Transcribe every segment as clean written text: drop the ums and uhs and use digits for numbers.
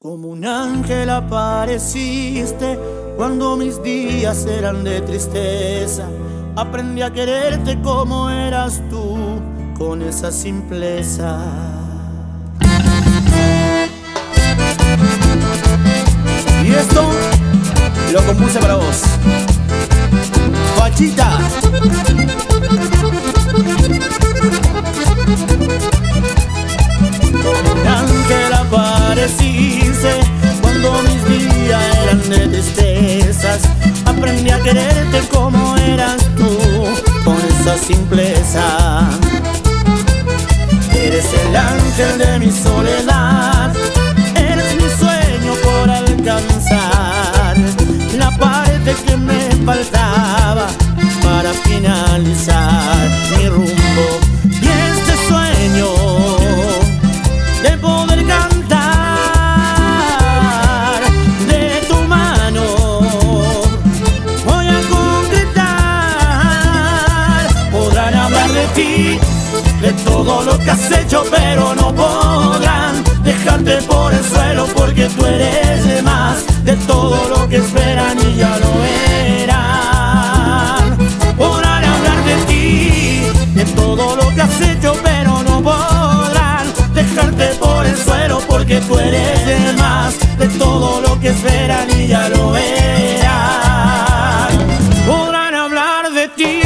Como un ángel apareciste cuando mis días eran de tristeza. Aprendí a quererte como eras tú, con esa simpleza. Y esto lo compuse para vos, Pachita. Como un ángel apareciste cuando mis días eran de tristezas. Aprendí a quererte como eras tú, con esa simpleza. Eres el ángel de mi soledad, eres mi sueño por alcanzar, la parte que me faltaba para finalizar mi rumbo. Y este sueño de poder cantar de tu mano voy a concretar. Podrán hablar de ti, de todo lo que has hecho, pero no podrán dejarte por el suelo, porque tú eres de más de todo lo que esperan y ya lo verán. Podrán hablar de ti, de todo lo que has hecho, pero no podrán dejarte por el suelo, porque tú eres de más de todo lo que esperan y ya lo verán. Podrán hablar de ti.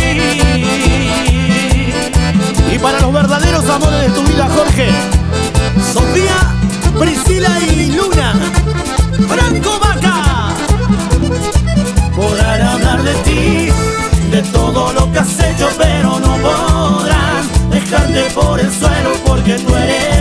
Y para los verdaderos amores de tu vida, Jorge, Sofía, Priscila y Luna, Franco Vaca. Podrán hablar de ti, de todo lo que has hecho, pero no podrán dejarte por el suelo, porque tú eres